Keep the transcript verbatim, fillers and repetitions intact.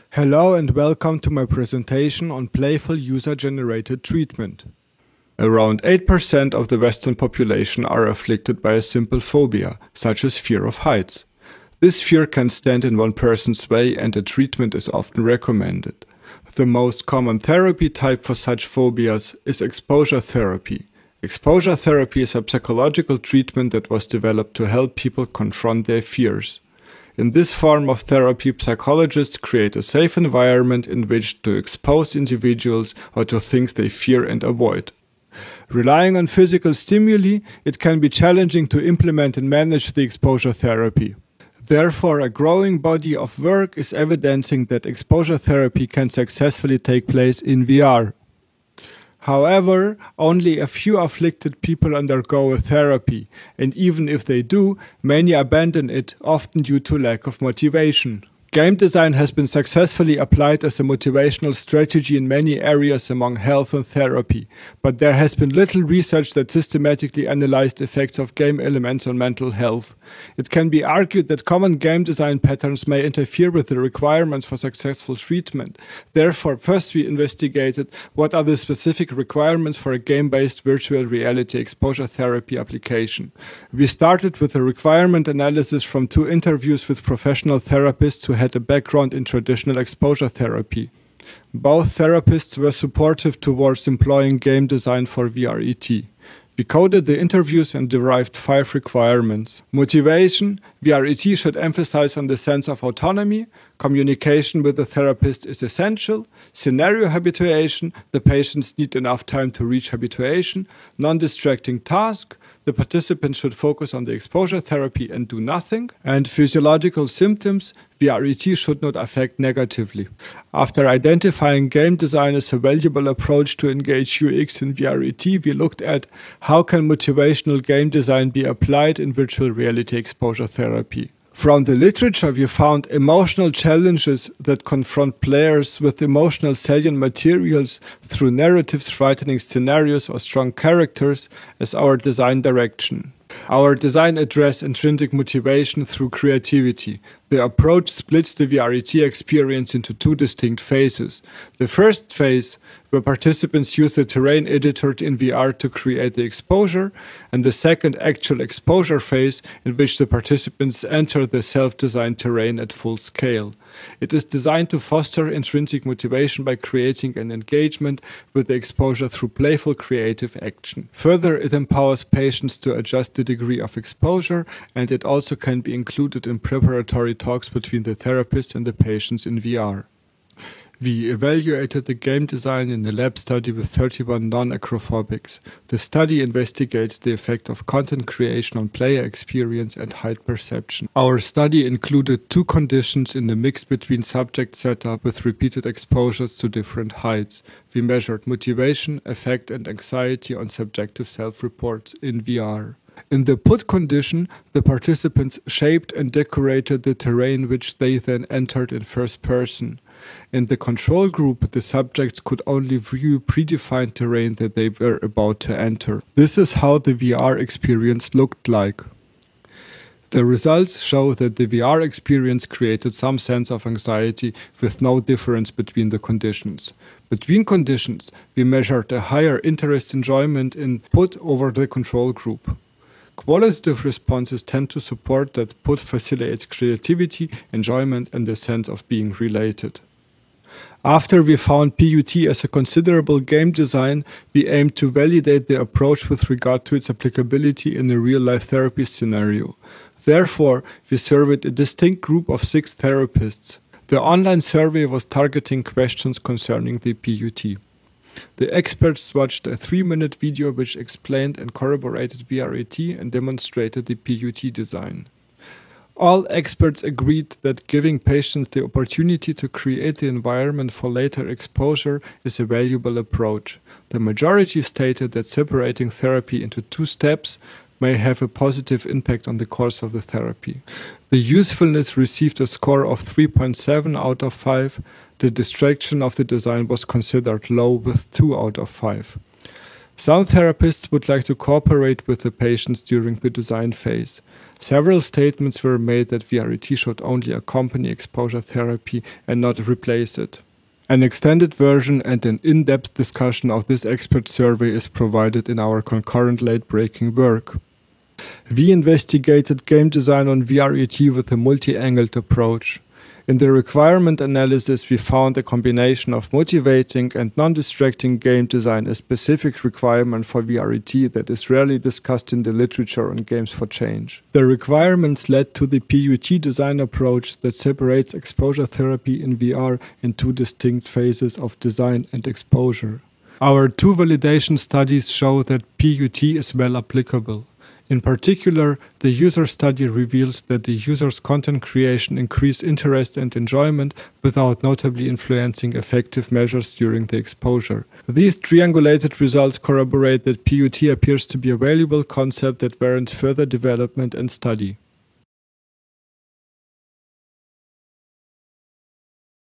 Hello and welcome to my presentation on playful user-generated treatment. Around eight percent of the Western population are afflicted by a simple phobia, such as fear of heights. This fear can stand in one person's way and a treatment is often recommended. The most common therapy type for such phobias is exposure therapy. Exposure therapy is a psychological treatment that was developed to help people confront their fears. In this form of therapy, psychologists create a safe environment in which to expose individuals or to things they fear and avoid. Relying on physical stimuli, it can be challenging to implement and manage the exposure therapy. Therefore, a growing body of work is evidencing that exposure therapy can successfully take place in V R. However, only a few afflicted people undergo a therapy, and even if they do, many abandon it, often due to lack of motivation. Game design has been successfully applied as a motivational strategy in many areas among health and therapy, but there has been little research that systematically analyzed effects of game elements on mental health. It can be argued that common game design patterns may interfere with the requirements for successful treatment. Therefore, first we investigated what are the specific requirements for a game-based virtual reality exposure therapy application. We started with a requirement analysis from two interviews with professional therapists who had a background in traditional exposure therapy. Both therapists were supportive towards employing game design for V R E T. We coded the interviews and derived five requirements. Motivation: V R E T should emphasize on the sense of autonomy. Communication with the therapist is essential. Scenario habituation: the patients need enough time to reach habituation. Non-distracting task: the participants should focus on the exposure therapy and do nothing. And physiological symptoms: V R E T should not affect negatively. After identifying game design as a valuable approach to engage U X in V R E T, we looked at how can motivational game design be applied in virtual reality exposure therapy. From the literature, we found emotional challenges that confront players with emotional salient materials through narratives, frightening scenarios, or strong characters as our design direction. Our design addressed intrinsic motivation through creativity. The approach splits the V R E T experience into two distinct phases. The first phase, where participants use the terrain editor in V R to create the exposure, and the second actual exposure phase, in which the participants enter the self-designed terrain at full scale. It is designed to foster intrinsic motivation by creating an engagement with the exposure through playful creative action. Further, it empowers patients to adjust the degree of exposure, and it also can be included in preparatory talks between the therapist and the patients in V R. We evaluated the game design in a lab study with thirty-one non-acrophobics. The study investigates the effect of content creation on player experience and height perception. Our study included two conditions in the mix between subject setup with repeated exposures to different heights. We measured motivation, affect, and anxiety on subjective self-reports in V R. In the put condition, the participants shaped and decorated the terrain which they then entered in first person. In the control group, the subjects could only view predefined terrain that they were about to enter. This is how the V R experience looked like. The results show that the V R experience created some sense of anxiety with no difference between the conditions. Between conditions, we measured a higher interest enjoyment in put over the control group. Qualitative responses tend to support that put facilitates creativity, enjoyment, and the sense of being related. After we found P U T as a considerable game design, we aimed to validate the approach with regard to its applicability in a real-life therapy scenario. Therefore, we surveyed a distinct group of six therapists. The online survey was targeting questions concerning the P U T. The experts watched a three-minute video which explained and corroborated V R E T and demonstrated the P U T design. All experts agreed that giving patients the opportunity to create the environment for later exposure is a valuable approach. The majority stated that separating therapy into two steps may have a positive impact on the course of the therapy. The usefulness received a score of three point seven out of five. The distraction of the design was considered low with two out of five. Some therapists would like to cooperate with the patients during the design phase. Several statements were made that V R E T should only accompany exposure therapy and not replace it. An extended version and an in-depth discussion of this expert survey is provided in our concurrent late-breaking work. We investigated game design on V R E T with a multi-angled approach. In the requirement analysis, we found a combination of motivating and non-distracting game design a specific requirement for V R E T that is rarely discussed in the literature on games for change. The requirements led to the P U T design approach that separates exposure therapy in V R in two distinct phases of design and exposure. Our two validation studies show that P U T is well applicable. In particular, the user study reveals that the user's content creation increased interest and enjoyment without notably influencing effective measures during the exposure. These triangulated results corroborate that P U T appears to be a valuable concept that warrants further development and study.